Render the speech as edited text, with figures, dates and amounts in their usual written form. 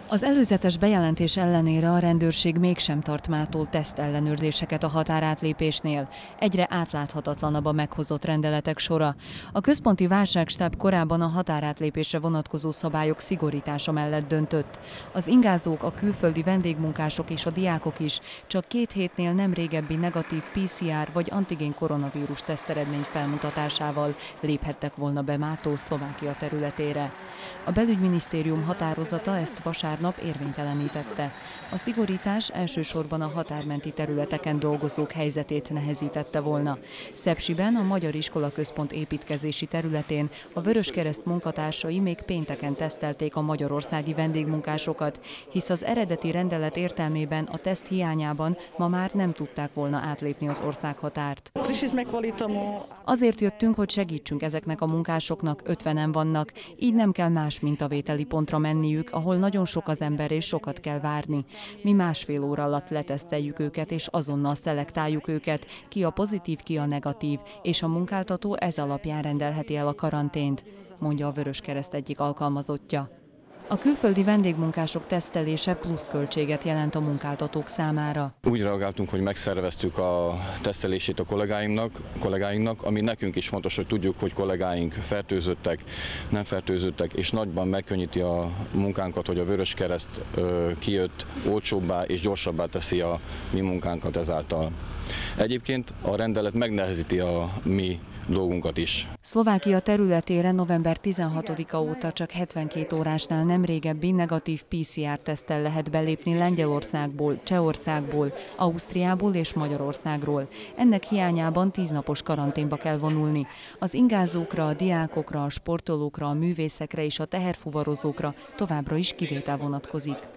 Az előzetes bejelentés ellenére a rendőrség mégsem tart mától tesztellenőrzéseket a határátlépésnél. Egyre átláthatatlanabb a meghozott rendeletek sora. A központi válságstáb korábban a határátlépésre vonatkozó szabályok szigorítása mellett döntött. Az ingázók, a külföldi vendégmunkások és a diákok is csak 2 hétnél nem régebbi negatív PCR vagy antigén koronavírus teszteredmény felmutatásával léphettek volna be mától Szlovákia területére. A belügyminisztérium határozata ezt vasárnap érvénytelenítette. A szigorítás elsősorban a határmenti területeken dolgozók helyzetét nehezítette volna. Szepsiben, a Magyar Iskolaközpont építkezési területén a Vöröskereszt munkatársai még pénteken tesztelték a magyarországi vendégmunkásokat, hisz az eredeti rendelet értelmében a teszt hiányában ma már nem tudták volna átlépni az országhatárt. Azért jöttünk, hogy segítsünk ezeknek a munkásoknak, 50-en vannak, így nem kell más mintavételi pontra menniük, ahol nagyon sok az ember és sokat kell várni. Mi 1,5 óra alatt leteszteljük őket és azonnal szelektáljuk őket, ki a pozitív, ki a negatív, és a munkáltató ez alapján rendelheti el a karantént, mondja a Vöröskereszt egyik alkalmazottja. A külföldi vendégmunkások tesztelése plusz költséget jelent a munkáltatók számára. Úgy reagáltunk, hogy megszerveztük a tesztelését a kollégáinknak, ami nekünk is fontos, hogy tudjuk, hogy kollégáink fertőzöttek, nem fertőzöttek, és nagyban megkönnyíti a munkánkat, hogy a Vöröskereszt kijött, olcsóbbá és gyorsabbá teszi a mi munkánkat ezáltal. Egyébként a rendelet megnehezíti a mi dolgunkat is. Szlovákia területére november 16-a óta csak 72 órásnál nem régebbi negatív PCR-teszttel lehet belépni Lengyelországból, Csehországból, Ausztriából és Magyarországról. Ennek hiányában 10 napos karanténba kell vonulni. Az ingázókra, a diákokra, a sportolókra, a művészekre és a teherfuvarozókra továbbra is kivétel vonatkozik.